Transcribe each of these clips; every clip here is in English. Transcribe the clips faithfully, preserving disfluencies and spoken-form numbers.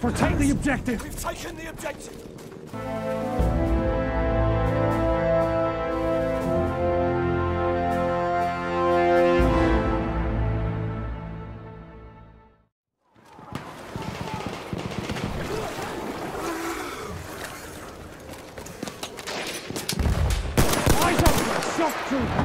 Protect the objective! We've taken the objective! Eyes up for a shock trooper!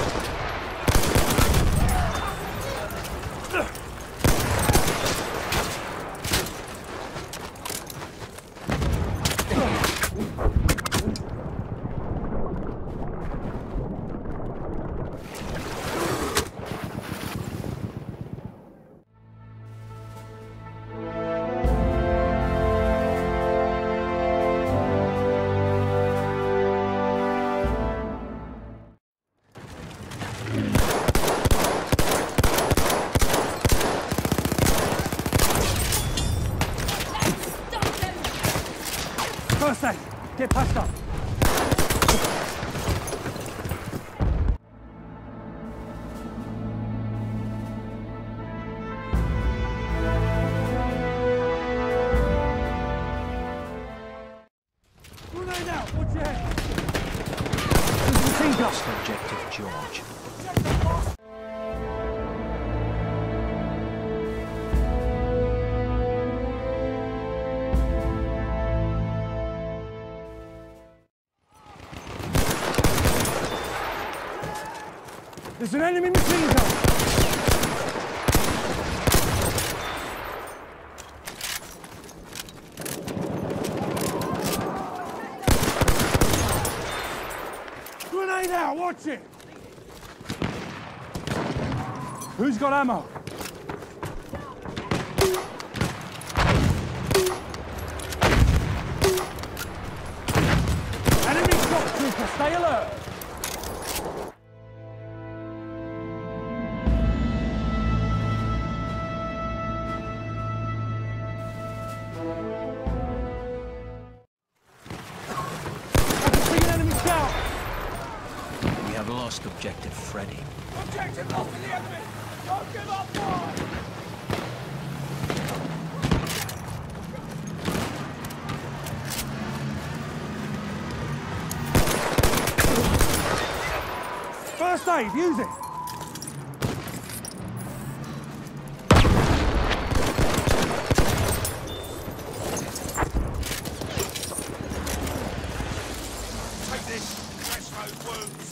First aid! Get patched up! Grenade out! Watch your head! This is the team Lost objective, George. There's an enemy machine gun! Grenade out! Watch it! Who's got ammo? Enemy shock trooper, stay alert! We have lost objective Freddy. Objective lost to the enemy! Don't give up, boy! First aid, use it! Take this! Fresh those wounds!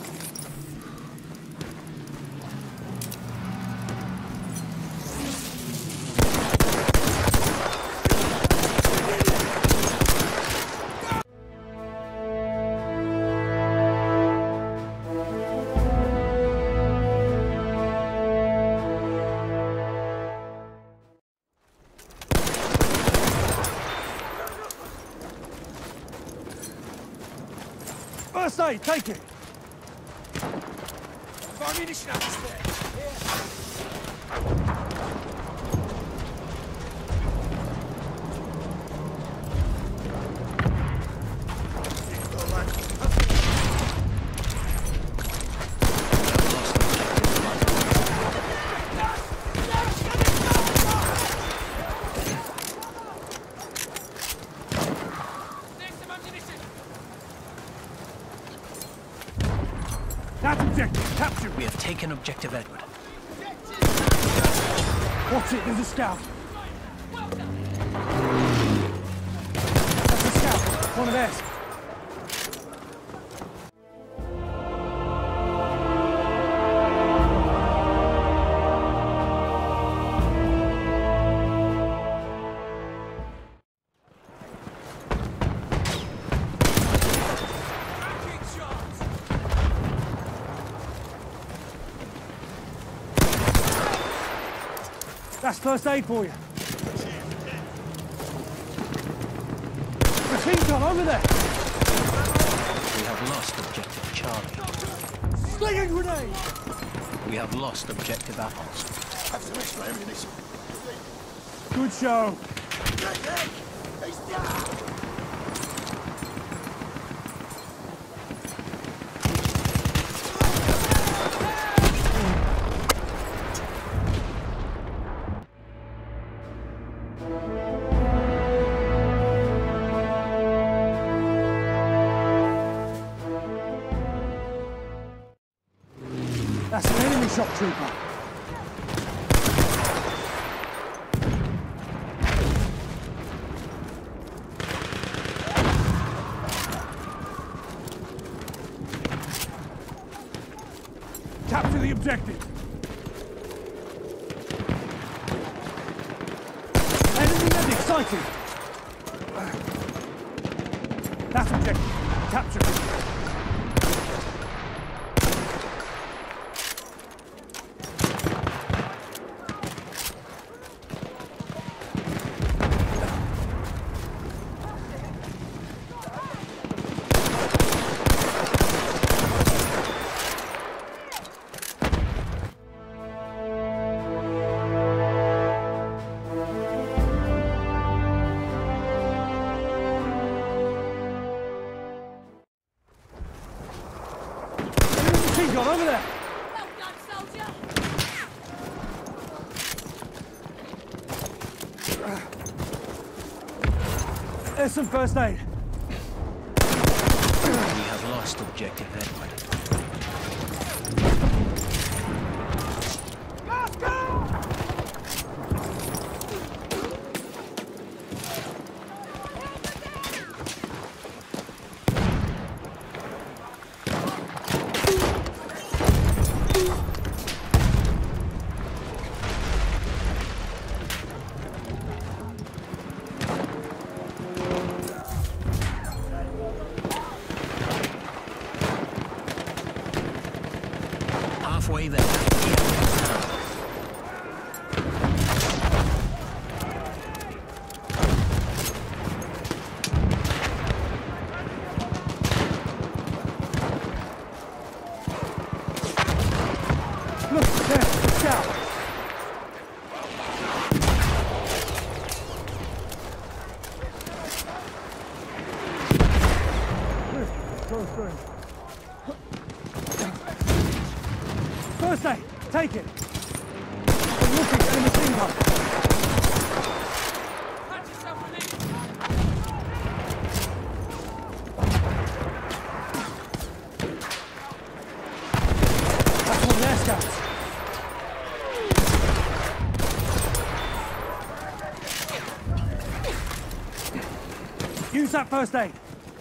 First aid, take it! Ammunition up there! That objective, captured! We have taken objective Edward. Watch it, there's a scout! That's a scout, one of theirs. That's first aid for you. Machine gun over there. We have lost objective Charlie. Sling a grenade. We have lost objective Apples. Have some extra ammunition. Good show. He's down! Thank you. shock trooper. Capture the objective. Enemy medic sighted. That's objective. Capture it. Got over there. Well done, soldier. There's some first aid. We have lost objective Edward. Let's go! Halfway there. Look, there, scout. Go through. First aid, take it. I'm looking at the machine gun. Patch yourself with it. That's one of their scouts. Use that first aid.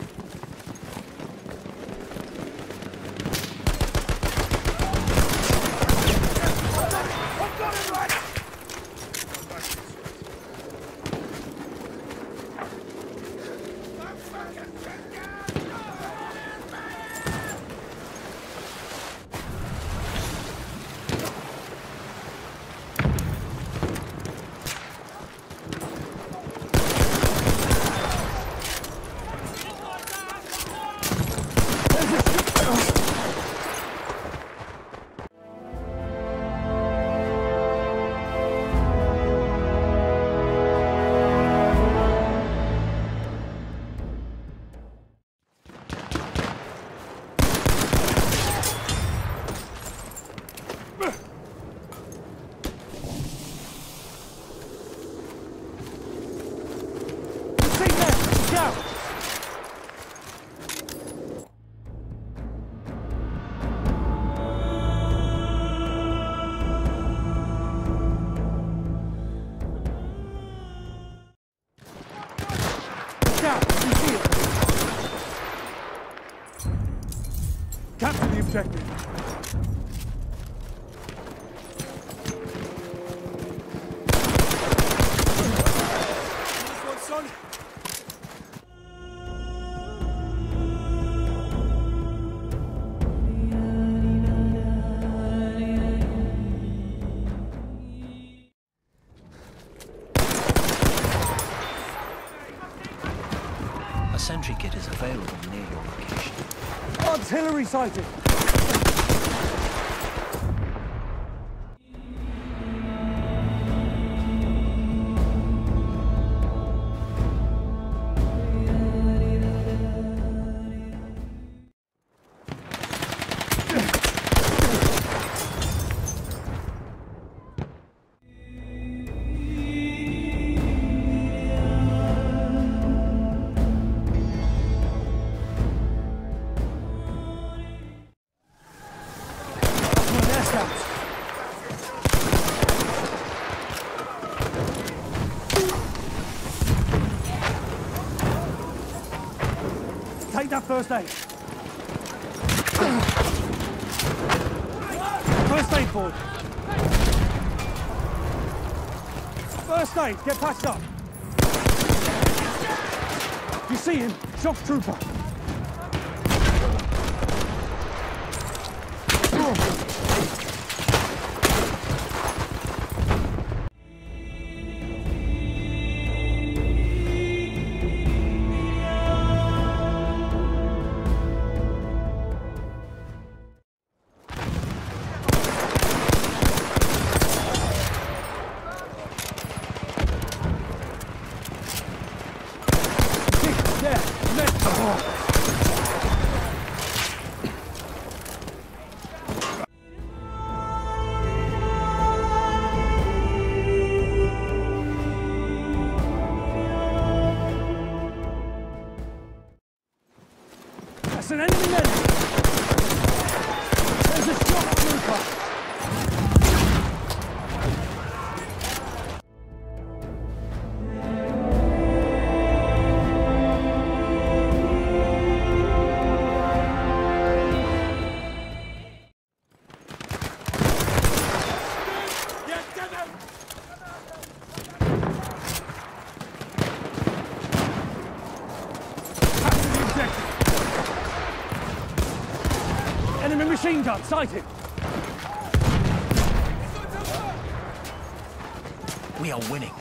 Capture the objective. This one's solid. A sentry kit is available near your location. Artillery sighted. Take that first aid. First aid board. First aid, get patched up. You see him? Shock trooper. That's an enemy medic. There's a shock trooper. Enemy machine gun sighted. We are winning.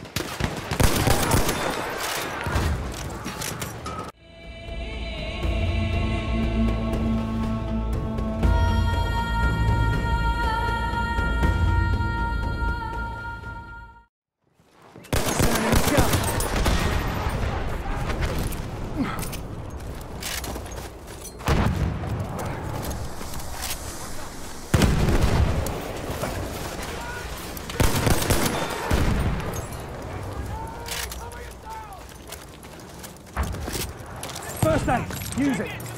First aid, use it.